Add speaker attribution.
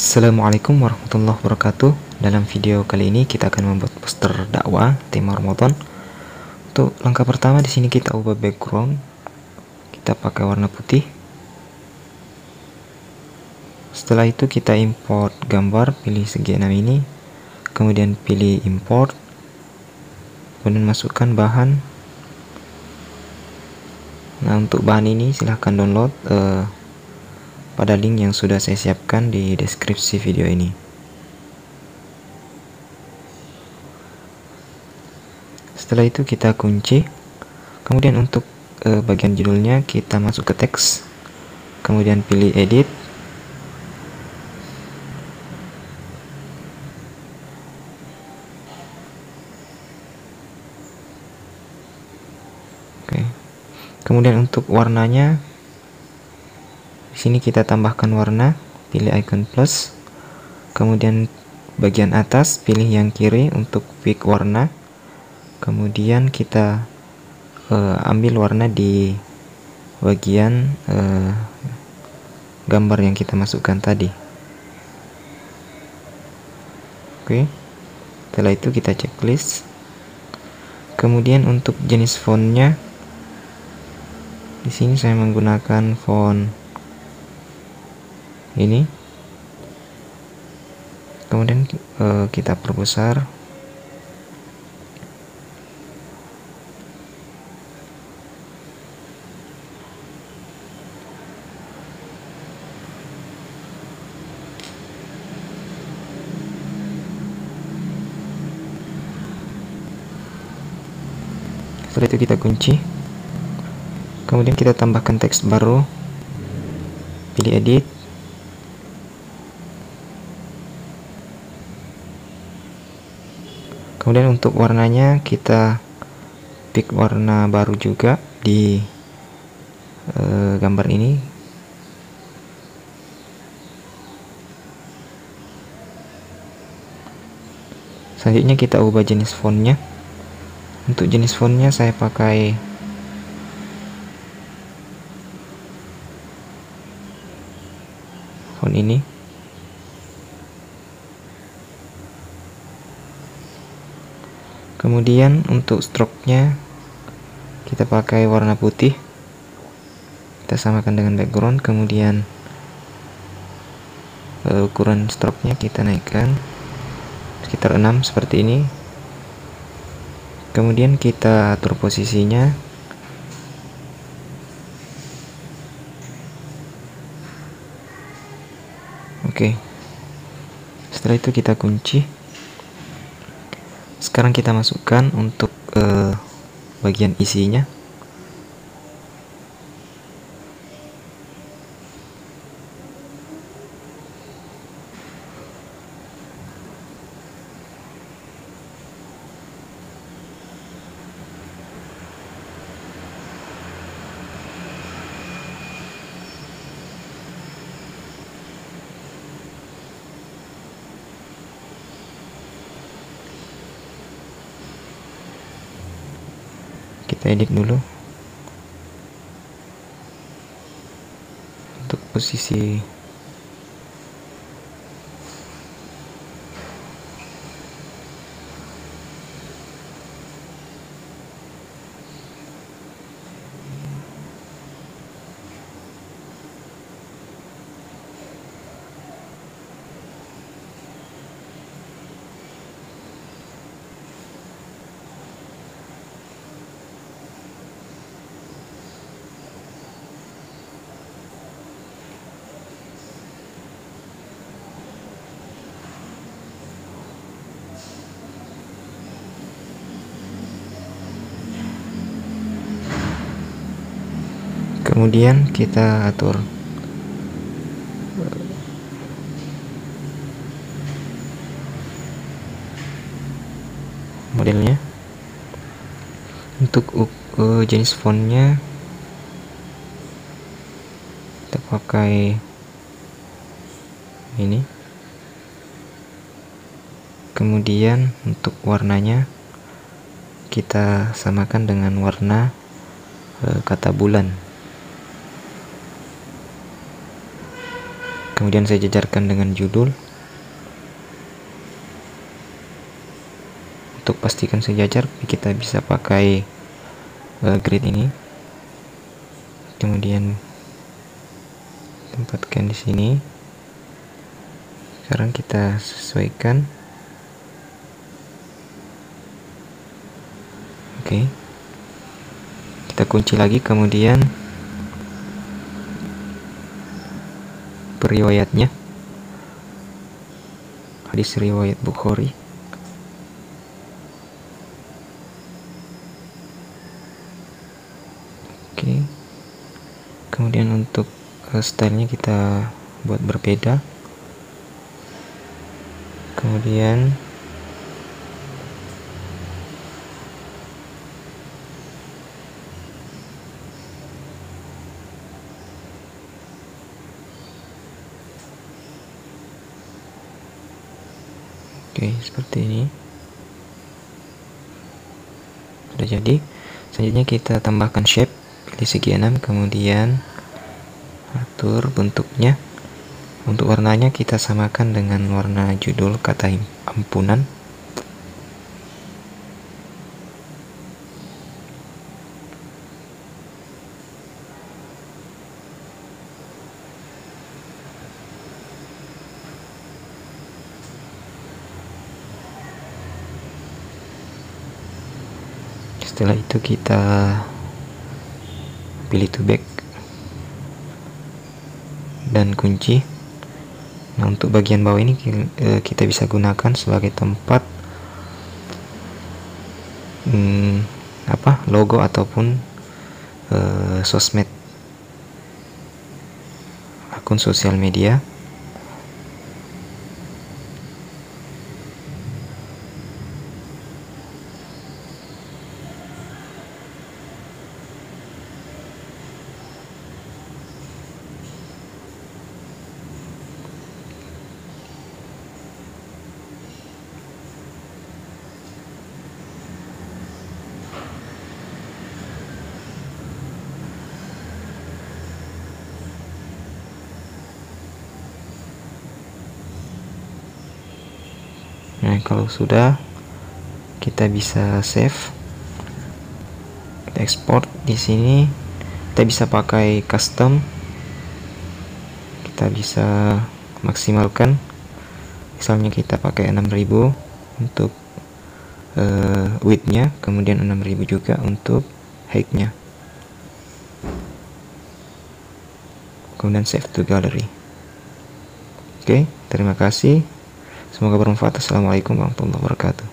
Speaker 1: Assalamualaikum warahmatullahi wabarakatuh. Dalam video kali ini kita akan membuat poster dakwah tema Ramadan. Untuk langkah pertama di sini kita ubah background. Kita pakai warna putih. Setelah itu kita import gambar, pilih segi 6 ini. Kemudian pilih import. Kemudian masukkan bahan. Nah, untuk bahan ini silahkan download pada link yang sudah saya siapkan di deskripsi video ini. Setelah itu kita kunci. Kemudian untuk bagian judulnya kita masuk ke teks, kemudian pilih edit. Oke. Kemudian untuk warnanya, di sini kita tambahkan warna, pilih icon plus. Kemudian bagian atas pilih yang kiri untuk pick warna. Kemudian kita ambil warna di bagian gambar yang kita masukkan tadi. Oke. Setelah itu kita checklist. Kemudian untuk jenis fontnya, di sini saya menggunakan font ini. Kemudian kita perbesar. Setelah itu kita kunci. Kemudian kita tambahkan teks baru, pilih edit. Kemudian untuk warnanya kita pick warna baru juga di gambar ini. Selanjutnya kita ubah jenis fontnya. Untuk jenis fontnya saya pakai font ini. Kemudian untuk stroke-nya kita pakai warna putih. Kita samakan dengan background. Kemudian ukuran stroke-nya kita naikkan sekitar 6 seperti ini. Kemudian kita atur posisinya. Oke. Setelah itu kita kunci. Sekarang kita masukkan untuk bagian isinya. Kita edit dulu untuk posisi kemudian kita atur modelnya. Untuk jenis fontnya kita pakai ini. Kemudian untuk warnanya kita samakan dengan warna kata bulan. kemudian saya jajarkan dengan judul. Untuk pastikan sejajar, kita bisa pakai grid ini, kemudian tempatkan di sini. Sekarang kita sesuaikan. Oke, kita kunci lagi, kemudian periwayatnya, hadis riwayat Bukhari. Oke, kemudian untuk stylenya kita buat berbeda. Kemudian oke, seperti ini sudah jadi. Selanjutnya kita tambahkan shape, pilih segi 6, kemudian atur bentuknya. Untuk warnanya kita samakan dengan warna judul kata ampunan. Setelah itu kita pilih to back dan kunci. Nah, untuk bagian bawah ini kita bisa gunakan sebagai tempat logo ataupun sosmed, akun sosial media. Nah, kalau sudah, kita bisa save, kita export. Di sini kita bisa pakai custom, kita bisa maksimalkan, misalnya kita pakai 6000 untuk width-nya, kemudian 6000 juga untuk height-nya, kemudian save to gallery. Oke, terima kasih. Semoga bermanfaat. Assalamualaikum warahmatullahi wabarakatuh.